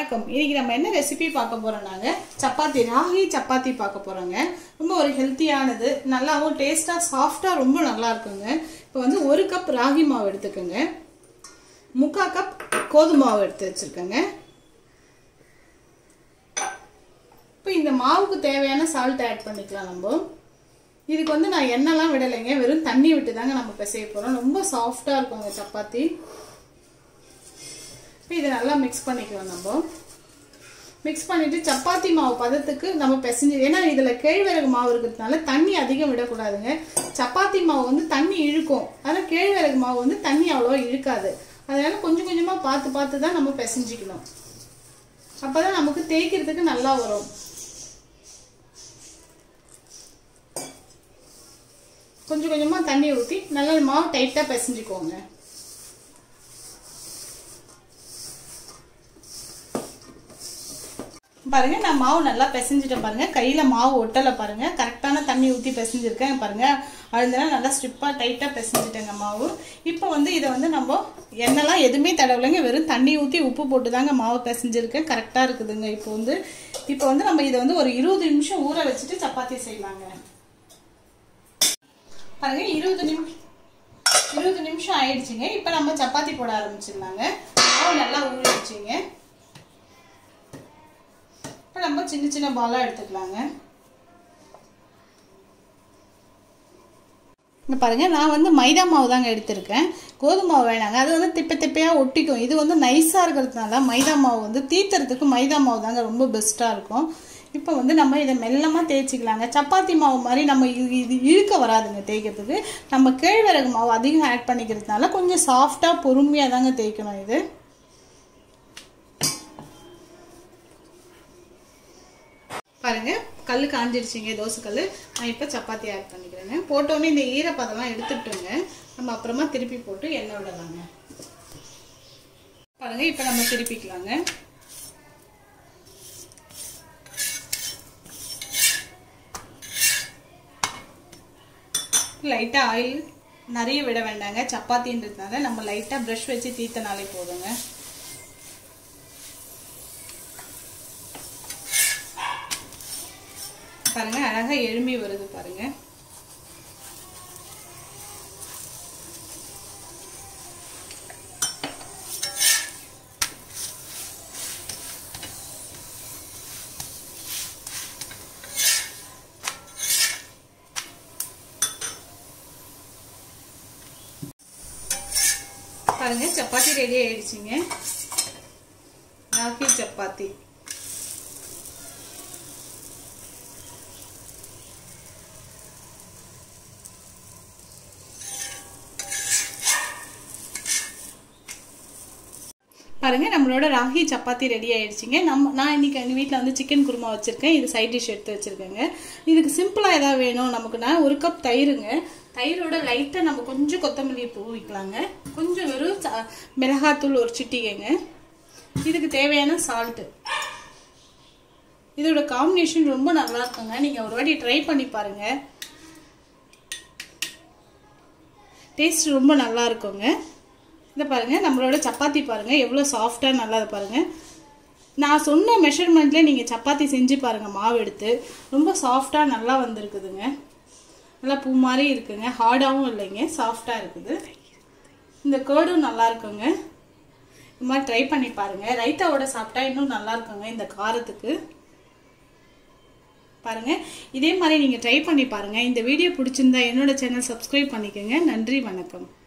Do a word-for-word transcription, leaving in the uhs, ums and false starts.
வணக்கம். இன்னைக்கு நம்ம என்ன ரெசிபி பார்க்க போறோம்னாங்க சப்பாத்தி, ராகி சப்பாத்தி பார்க்க போறோங்க. ரொம்ப ஒரு ஹெல்த்தியானது, நல்லாவும் டேஸ்டா சாஃப்டா ரொம்ப நல்லா இருக்குங்க. இப்போ வந்து ஒரு கப் ராகி மாவு எடுத்துக்கோங்க, முக்கால் கப் கோதுமை மாவு எடுத்து வச்சிருக்கேங்க. இப்போ இந்த மாவுக்கு தேவையான சால்ட் ஆட் பண்ணிக்கலாம். நம்ம இதுக்கு வந்து நான் எண்ணெய்லாம் விடலைங்க, வெறும் தண்ணி விட்டு தாங்க நம்ம பிசைய போறோம். ரொம்ப சாஃப்டா இருக்குங்க சப்பாத்தி. இதை நல்லா மிக்ஸ் பண்ணிக்கலாம். நம்ம மிக்ஸ் பண்ணிட்டு சப்பாத்தி மாவு பதத்துக்கு நம்ம பிசைஞ்சு, ஏன்னா இதுல கேழ்வரகு மாவு இருக்கிறதுனால தண்ணி அதிகம் விடக்கூடாதுங்க. சப்பாத்தி மாவு வந்து தண்ணி இழுக்கும், ஆனால் கேழ்வரகு மாவு வந்து தண்ணி அவ்வளோவா இழுக்காது. அதனால கொஞ்சம் கொஞ்சமா பார்த்து பார்த்து தான் நம்ம பிசைஞ்சிக்கணும். அப்பதான் நமக்கு தேய்க்கிறதுக்கு நல்லா வரும். கொஞ்சம் கொஞ்சமா தண்ணி ஊற்றி நல்லா மாவு டைட்டா பிசைஞ்சுக்கோங்க. பாருங்க, நான் மாவு நல்லா பிசைஞ்சிட்டேன். பாருங்க, கையில மாவு ஒட்டலை. பாருங்க, கரெக்டான தண்ணி ஊற்றி பிசைஞ்சிருக்கேன். பாருங்க, அதனால நல்லா ஸ்ட்ரிப்பா டைட்டா பிசைஞ்சிட்டேங்க மாவு. இப்போ வந்து இதை வந்து நம்ம எண்ணெய்லாம் எதுவுமே தடவலைங்க, வெறும் தண்ணி ஊற்றி உப்பு போட்டு தாங்க மாவு பிசைஞ்சிருக்கேன். கரெக்டா இருக்குதுங்க. இப்போ வந்து இப்போ வந்து நம்ம இதை வந்து ஒரு இருபது நிமிஷம் ஊற வச்சுட்டு சப்பாத்தி செய்யலாங்க. பாருங்க, இருபது நிமிஷம் இருபது நிமிஷம் ஆயிடுச்சுங்க. இப்போ நம்ம சப்பாத்தி போட ஆரம்பிச்சிடலாங்க. மாவு நல்லா ஊறிடுச்சுங்க. இப்போ நம்ம சின்ன சின்ன பாலா எடுத்துக்கலாங்க. இங்க பாருங்க, நான் வந்து மைதா மாவு தாங்க எடுத்திருக்கேன், கோதுமை மாவு வேணாங்க. அது வந்து திப்ப திப்பையா ஒட்டிக்கும். இது வந்து நைஸா இருக்கிறதுனால மைதா மாவு வந்து தீத்துறதுக்கு மைதா மாவு தாங்க ரொம்ப பெஸ்டா இருக்கும். இப்போ வந்து நம்ம இதை மெல்லமா தேய்ச்சிக்கலாங்க. சப்பாத்தி மாவு மாதிரி நம்ம இது இழுக்க வராதுங்க தேய்க்கிறதுக்கு. நம்ம கேழ்வரகு மாவு அதிகம் ஆட் பண்ணிக்கிறதுனால கொஞ்சம் சாஃப்டா பொறுமையா தாங்க தேய்க்கணும். இது பாருங்க, கல் காஞ்சிருச்சுங்க, தோசை கல். நான் இப்போ சப்பாத்தி ஆட் பண்ணிக்கிறேங்க. போட்டோன்னே இந்த ஈரப்பதெல்லாம் எடுத்துட்டோங்க. நம்ம அப்புறமா திருப்பி போட்டு எண்ணெய் விடலாங்க. பாருங்க, இப்போ நம்ம திருப்பிக்கலாங்க. லைட்டா ஆயில் நிறைய விட வேண்டாங்க, சப்பாத்தின்றதுனால நம்ம லைட்டா பிரஷ் வச்சு தீத்தனாலே போதுங்க. பாருங்க, அழகா எழும்பி வருது பாருங்க. பாருங்க, சப்பாத்தி ரெடி ஆயிடுச்சுங்க. ராகி சப்பாத்தி. பாருங்க, நம்மளோட ராகி சப்பாத்தி ரெடி ஆயிடுச்சுங்க. நம்ம நான் இன்னைக்கு எங்கள் வீட்டில் வந்து சிக்கன் குருமா வச்சிருக்கேன். இது சைட் டிஷ் எடுத்து வச்சிருக்கேங்க. இதுக்கு சிம்பிளா ஏதாவது வேணும் நமக்கு. நான் ஒரு கப் தயிருங்க, தயிரோட லைட்டா நம்ம கொஞ்சம் கொத்தமல்லி பூ வைக்கலாங்க, கொஞ்சம் வெறும் மிளகாத்தூள் ஒரு சிட்டிகைங்க. இதுக்கு தேவையான சால்ட்டு. இதோட காம்பினேஷன் ரொம்ப நல்லா இருக்குங்க. நீங்க ஒரு வாட்டி ட்ரை பண்ணி பாருங்க, டேஸ்ட் ரொம்ப நல்லா இருக்குங்க. இதை பாருங்க, நம்மளோட சப்பாத்தி பாருங்க எவ்வளோ சாஃப்டா நல்லா பாருங்க. நான் சொன்ன மெஷர்மெண்ட்ல நீங்க சப்பாத்தி செஞ்சு பாருங்க. மாவு எடுத்து ரொம்ப சாஃப்டா நல்லா வந்திருக்குதுங்க. நல்லா பூ மாதிரி இருக்குங்க, ஹார்டாகவும் இல்லைங்க, சாஃப்டா இருக்குது. இந்த கேர்டும் நல்லா இருக்குங்க. இந்த மாதிரி ட்ரை பண்ணி பாருங்க. ரைத்தாவோட சாப்பிட்டா இன்னும் நல்லா இருக்குங்க இந்த காரத்துக்கு. பாருங்க, இதே மாதிரி நீங்க ட்ரை பண்ணி பாருங்க. இந்த வீடியோ பிடிச்சிருந்தா என்னோட சேனல் சப்ஸ்கிரைப் பண்ணிக்கோங்க. நன்றி, வணக்கம்.